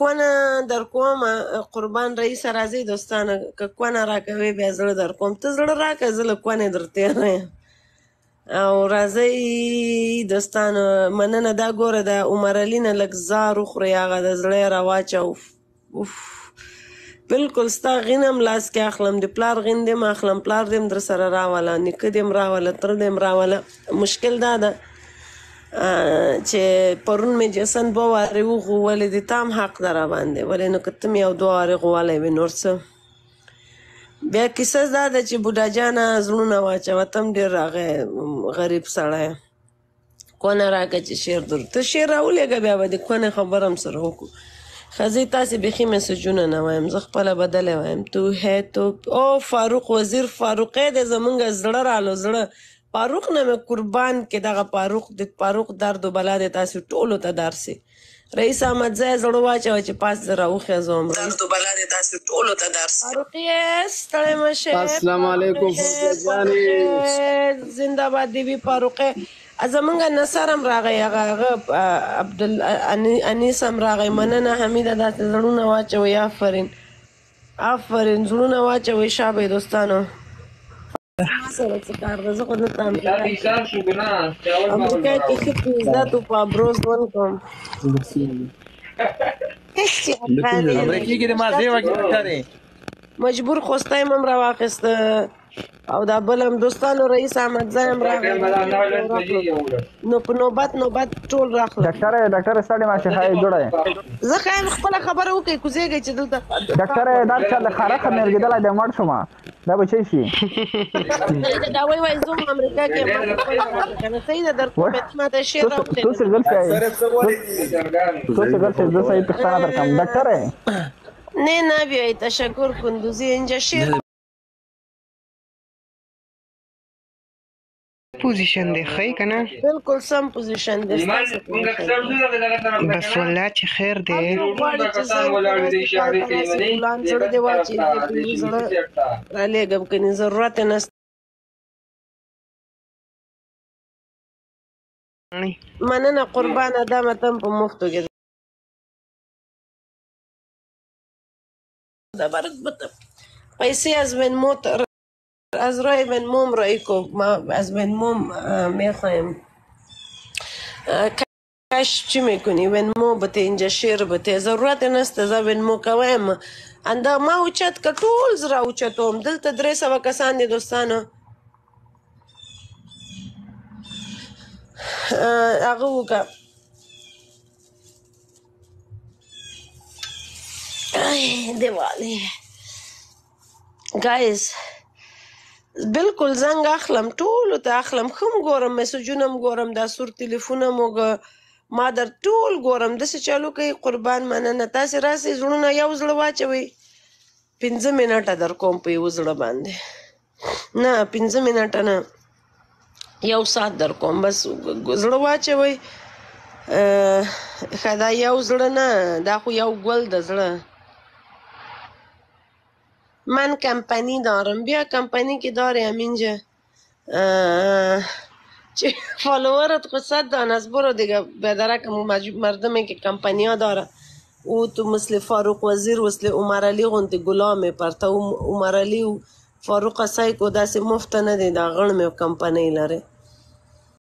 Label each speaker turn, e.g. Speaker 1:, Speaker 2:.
Speaker 1: کونه در کوم قربان رئیس راځي دوستانه که کونه راکوي بیا زړه در کوم ته زړه راکړه زه له کونې در تېره یم او راځئ دوستانو مننه دا ګوره د عمر علي نه لږ زار وخورئ هغه د زړه یې راواچه اوف بلکل ستا غین هم لاس کې اخلم د پلار غین دې م اخلم پلار دې م در سره راوله نیکه دې م راوله تره دې م راوله مشکل دا ده چې پرون مې جسن به وارې وغو ولې د تا هم حق ده راباندې ولې نو که ته م یو دوه وارې غولی وې نور څه بیا کیسه دا ده چې بوډا جانه زړونه واچوه ته هم ډېر راغی غریب سړی کونه راکړه چې شعر در ته شعر راولېږه بیا به د کونې خبره هم سره وکړو ښځې تاسې بیخي میسجونه نه وایم زه خپله بدلې وایم تو ہے تو او فاروق وزیر فاروقی دی زمونږ زړه رالو زړه فاروق نه مې قربان کې دغه فاروق درد و بلا دی تاسې ټولو ته درسي رئیس احمد ځای زړه واچوه چې پاس زه راوخېزوم فاروقیه ستړی مه شې
Speaker 2: السلام علیکم
Speaker 1: زنده باد دی وي فاروقی زمونږ نصر هم راغی هغه عبدالانیس هم راغی مننه حمیده داسې زړونه واچوئ آفرین زړونه واچوئ شابه دوستانو سره څه کار ده زه خو دلته امریکا کې ښه په عزت و په ابروز ژوند کوم مجبور خوستی م هم راواخېسته او دا بل هم دوستانو رئیس احمد ځای هم راغی نو په نوبت ټول راخلم
Speaker 2: ډاکټر ستړی مه شې ښایي جوړه یې
Speaker 1: زه ښایم خپله خبره وکړئ کوزېږئ چې دلته
Speaker 2: ډاکټر دا چا له خارخه مې لګېدلی دی مړ شومه دا به چی شي
Speaker 1: دا وایي زه هم امریکا کې که نه صحیح ده در کوم اعتماد شعر راوړی
Speaker 2: تو سګل شئ زه صحیح پوښتنه در کوم ډاکټر
Speaker 1: نه بیایي تشکر کندوزی اینجا شعر
Speaker 3: پوزیشن دی ښه که نه
Speaker 1: بالکل سم پوزیشن دی
Speaker 3: بس والله چې خیر دی
Speaker 1: زړه دې واچي زړه رالیږم کنې ضرورت یې نسته مننه قربانه دا متن په مفتو کې پیسې از من موت از رای من موم رای کو ما از من موم میخوایم کاش چی میکنی ون مو بته اینجا شیر بته ضرورت نسته زه ون مو کویم انده ما اوچت که ټول زه راوچتوم دلته 300 کسان دي دوستانو هغه وکړه دیوالی ګایز بالکل زنګ اخلم ټولو ته اخلم ښه م ګورم میسجونه م ګورم دا سور تلیفونه مو ما در ټول ګورم داسې چالو کوي قربان مننه تاسې راسئ زړونه یو زړه واچوئ 15 منټه در کوم په یو زړه باندې نه 15 منټه نه 1 ساعت در کوم بس زړه واچوئ ښه دا یو زړه نه دا خو یو ګل د زړه من کمپنی دارم بیا کمپنی که داری همینجا چه فالوورت خود 100 دانه است برو دیگه بدرک مردمی که کمپنی ها داره او تو مثل فاروق وزیر مثل عمر علی غنتی گلامه پرتا عمر علی و فاروق سای کو دست مفت نده دا غنمه کمپنی لاره